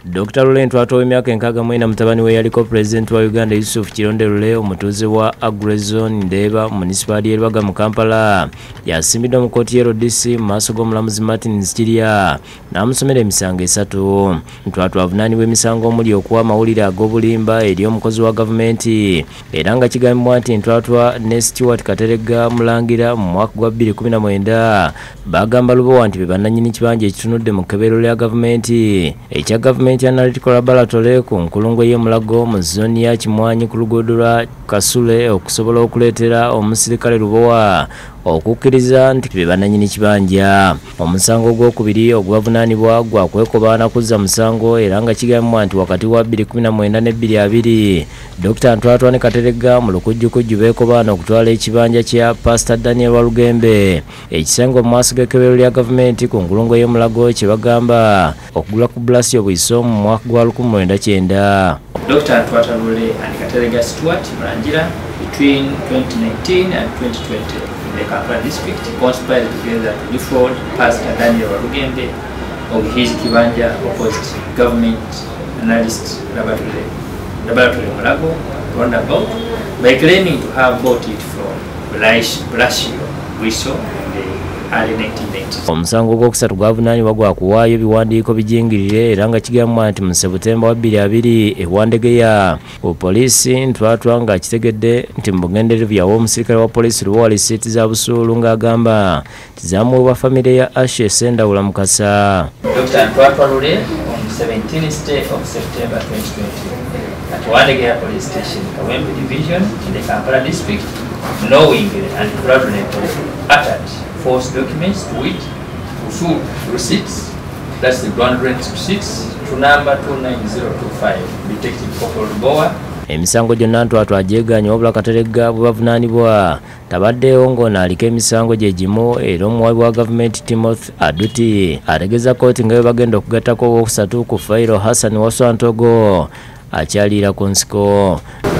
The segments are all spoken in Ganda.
Dr. Lule Ntwatwa w'emyaka 64 mutabani we yaliko President wa Uganda Yusuf Kironde Lule omutuuze wa Agrezone Ndeeba municipality y'Elwaga mu Kampala yasimbidwa mu kkooti y'e RDC mu maaso g'omulamuzi Martin Nzikirya n'amusomera emisango 3. Ntwatwa avunaanibwa emisango omuli okuwa amawulire ag'obulimba eri omukozi wa gavumenti era nga kigambibwa nti Ntwatwa ne Stewart Kateregga Mulangira mu mwaka gwa 2019 bagamba Lubowa nti be bannannyini kibanja ekitunudde mu kkeberero lya gavumenti ekya gavumenti Analytical Laboratory ku nkulungo y'Emulago mu zoni ya Kimwanyi ku luguudo lwa Kasule okusobola okuleetera omusirikale Lubowa okukkiriza nti be bannannyini kibanja. Omusango ogwokubiri ogwavunaanibwa gwa kwekobaana kuzza musango era nga kigambibwa nti wakati wa 2019 ne 2020 Dr. Ntwatwa ne Kateregga mu lukujjukujju beekobaana okutwala ekibanja kya Pastor Daniel Walugembe ekisengo mu maaso g'ekkeberero lya gavumenti ku nkulungo y'Emulago kye bagamba okugula ku Blasio Bwiso mu mwaka gwa 1990. Dr. Ntwatwa Lule and Kateregga Stewart Mulangira between 2019 and 2020 in the Kampala district conspired together to defraud Pastor Daniel Walugembe of his kibanja opposite government analyst laboratory Mulago roundabout by claiming to have bought it from Blasio Bwiso in the early 1990s. Omusango gw'okusatu gwavunaanibwa gwa kuwaayo ebiwandiiko bijingirire era nga kigambibwa nti mu Septemba wa 2020 ewandegeya poliisi Ntwatwa nga kitegedde nti mu bugenderevu yawa omusirikale wa poliisi Lubowa lisiiti za busuulu ng'agamba tizamuweebwa famire ya Ashe Sendawula Mukasa. Dr. Ntwatwa Lule on 17th day of September 2020 at Wandegeya Police Station, Kawempe Division in the Kampala district, knowingly and fraudulently uttered false documents to wit usul receipts, that's the ground rent receipts, to number 29025, Detective Corporal Lubowa. Emisango gyonna Ntwatwa agyeganye wabula Kateregga bwe bavunaanibwa tabaddeewo ng'onaalika emisango gye gimu era omuwabi wa gavumenti Timothy Aduti ategeeza kkooti nga bwe bagenda okugattako owookusatu ku fayiro Hassan Waswantogo akyaliira ku nsiko.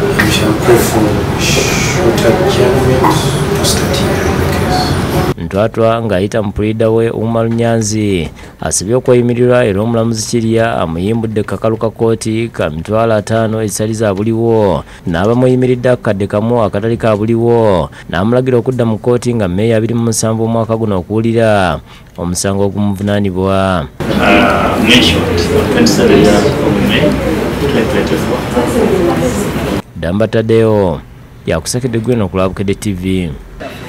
Ntwatwa ng'ayita mu pulida we Umar Nyanzi asibye okweyimirirwa era omulamuzi Kirya amuyimbudde kakalu ka kkooti ka mitwalo 5 ezitali za buliwo n'abamuyimiridde akadde kamu akatali ka buliwo n'amulagira okudda mu kkooti nga Mmeeya 27 omwaka guno okuwulira omusango ogumuvunaanibwa. Damba Tadeo yakusekedde Gweno ku Lwabukedde TV.